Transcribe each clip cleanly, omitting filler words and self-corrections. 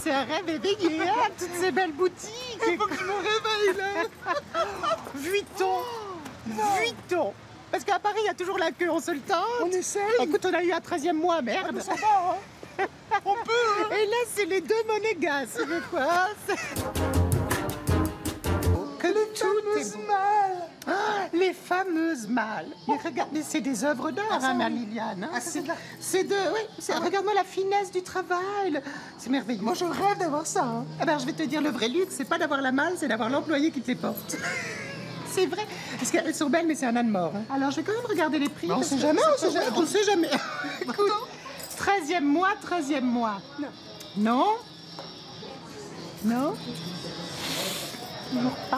c'est un rêve éveillé, hein, toutes ces belles boutiques. Il faut que je me réveille, là. Vuitton. Vuitton. Parce qu'à Paris, il y a toujours la queue, on se le tente. On essaye. Écoute, on a eu un 13e mois, merde. Ça va, hein. On peut, hein. Et là, c'est les deux monégasques, tu veux quoi? Que tout est beau. Ah, les fameuses malles. Mais regarde, mais c'est des œuvres d'art, hein, ma Liliane. Hein. C'est de... Oui, regarde-moi la finesse du travail. C'est merveilleux. Moi, je rêve d'avoir ça, hein. Ah ben, je vais te dire, le vrai luxe, c'est pas d'avoir la malle, c'est d'avoir l'employé qui te les porte. C'est vrai. Parce qu'elles sont belles, mais c'est un âne mort. Hein. Alors, je vais quand même regarder les prix. On parce sait que jamais, c'est on sait jamais. On sait jamais. Écoute, 13e mois, 13e mois. Non. Non. Toujours pas.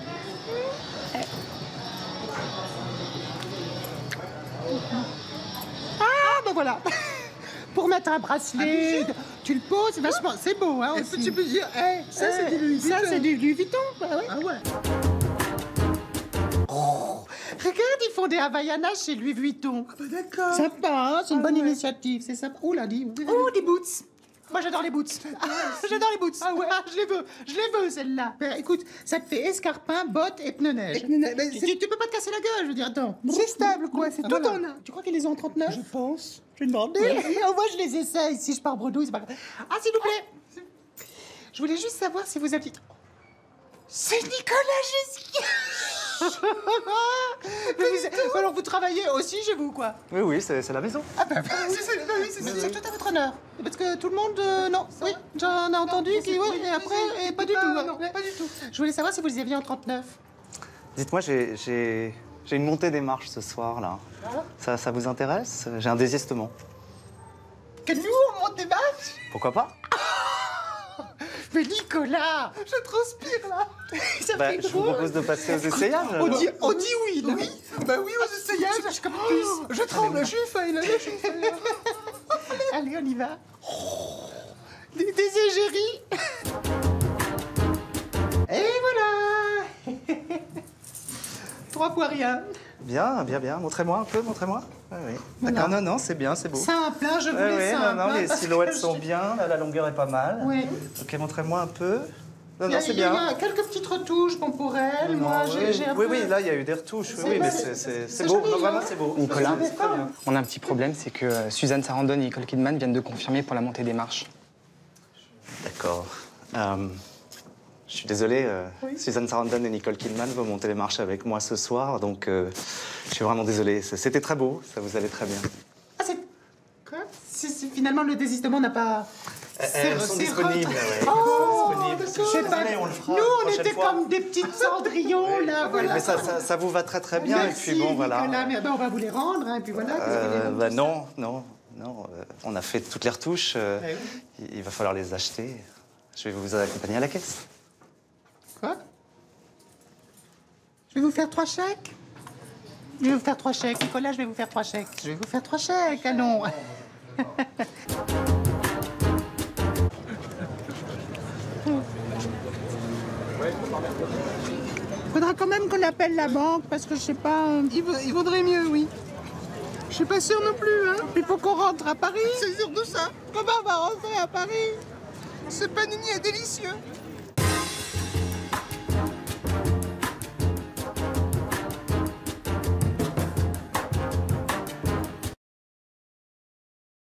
Ah, ben voilà. Pour mettre un bracelet, tu le poses, vachement, c'est beau, hein, Est-ce que aussi. tu peux dire, hey, ça, c'est du Louis Vuitton. Ça, c'est du Louis Vuitton, bah ouais. Ah ouais. Regarde, ils font des Havaianas chez Louis Vuitton. Ah bah d'accord. Sympa, hein, c'est une bonne ouais. initiative, c'est sympa. Oh là, dis. Oh, des boots. Moi, j'adore les boots. J'adore les boots. Ah ouais, je les veux, celles-là. Ben, écoute, ça te fait escarpin, bottes et pneus neige. Tu peux pas te casser la gueule, je veux dire, attends. C'est stable, quoi, c'est tout en un. Tu crois qu'ils les ont en 39? Je pense. Je vais demander. Au moins, je les essaye. Si je pars bredouille, c'est pas grave. Ah, s'il vous plaît. Je voulais juste savoir si vous aviez... C'est Nicolas Ghesquière. Alors, vous travaillez aussi chez vous, quoi? Oui, oui, c'est la maison. Ah ben, c'est tout à votre honneur. Parce que tout le monde... non, oui, j'en ai entendu qui... Oui, et après, et pas du tout. Non, pas du tout. Je voulais savoir si vous les aviez en 39. Dites-moi, j'ai une montée des marches ce soir, là. Ça vous intéresse? J'ai un désistement. Que nous, on monte des marches? Pourquoi pas? Mais Nicolas! Je transpire, là. Ça Bah, fait je vous drôle. propose de passer aux essayages. On alors. dit oui, là. Oui. Bah oui, aux essayages. Je suis comme plus. Je tremble, je suis faille, là, je suis faille. Allez, on y va. Des égéries. Et voilà. 3 fois rien. Bien, bien, bien. Montrez-moi un peu, montrez-moi. Oui, oui. Voilà. D'accord, non, c'est bien, c'est beau. Simple, hein, je Oui, voulais oui, simple. non, non, hein, les parce que silhouettes je- sont bien, là, la longueur est pas mal. Oui. Ok, montrez-moi un peu. Non, Il y non, a- c'est il y a bien. quelques petites retouches, bon, pour elle. Moi, Non, j'ai un oui, peu... oui, là, il y a eu des retouches. Oui, mais c'est beau. joli, Non, vraiment, hein. c'est beau. Nicolas, C'est très bien. on a un petit problème, c'est que Suzanne Sarandon et Nicole Kidman viennent de confirmer pour la montée des marches. D'accord. Je suis désolé, Suzanne Sarandon et Nicole Kidman vont monter les marches avec moi ce soir, donc je suis vraiment désolé. C'était très beau, ça vous allait très bien. Ah, c'est... Quoi? Finalement, le désistement n'a pas... Elles sont disponibles, ouais. Oh, Disponibles. d'accord. Si vous voulez, on le fera Nous, la on prochaine était fois. comme des petites cendrillons, là, voilà. Mais ça vous va très très bien, Merci, et puis bon, voilà. Nicolas, mais ben, on va vous les rendre, hein, et puis voilà. qu'est-ce que les rendre, Bah tout non, non, non. On a fait toutes les retouches. oui. Il va falloir les acheter. Je vais vous accompagner à la caisse. ça. Quoi? Je vais vous faire 3 chèques. Je vais vous faire 3 chèques. Nicolas, je vais vous faire 3 chèques. Je vais vous faire 3 chèques, allons. Faudra quand même qu'on appelle la banque parce que je sais pas. Il vaudrait mieux, oui. Je suis pas sûre non plus, hein. Il faut qu'on rentre à Paris. C'est sûr de ça. Comment on va rentrer à Paris? Ce panini est délicieux.